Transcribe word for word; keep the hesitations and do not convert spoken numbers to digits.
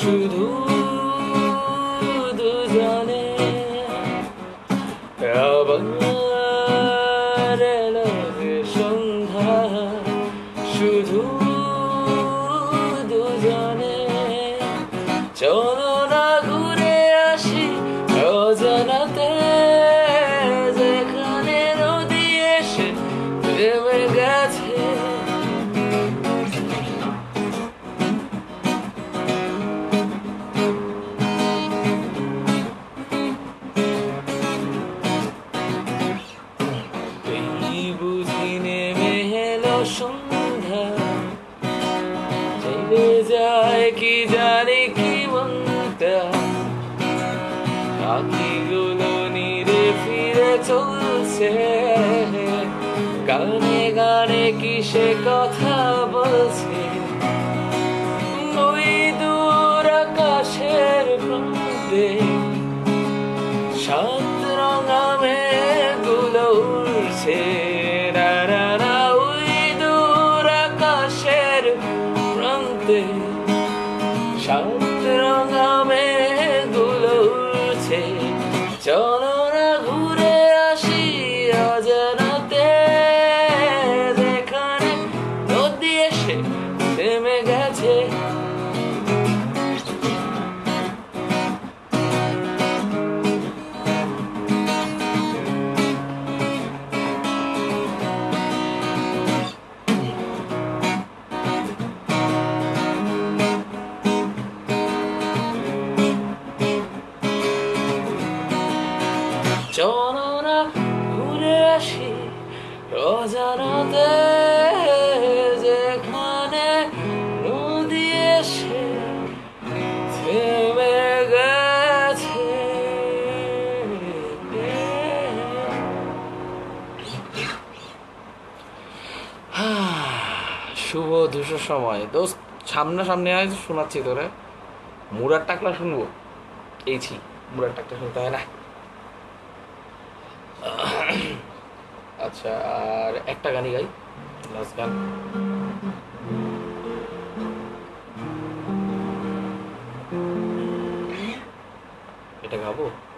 শুধু দুজনে আবার এলো যে সন্ধ্যা শুধু দুজনে চলো না ঘুরে আসি অজানাতে যেখানে নদী এসে থেমে গেছে এই বুঝি নেমে এলো সন্ধ্যা চলে যায় কি জানি কি মনটা পাখিগুলো নিরে ফিরে চলছে গানে গানে কিসে কথা বলছে ওই দূর আকাশের প্রান্তে সাত রঙা মেঘগুলো উড়ছে রা রা রা ওই দূর আকাশের প্রান্তে সাত রঙা মেঘগুলো উড়ছে চলো না ঘুরে আসি অজানাতে যেখানে নদী এসে থেমে গেছে চলো না ঘুরে আসি অজানাতে যেখানে নদী এসে থেমে গেছে শুভ দুশোর সময় দোস্ত সামনাসামনি হয় শোনাচ্ছি তোরে মুরার টাকলা শুনবো এইছি মুরার টাকলা শুনতে হয় না আচ্ছা আর একটা গানই গাই লাস্ট গান এটা গাবো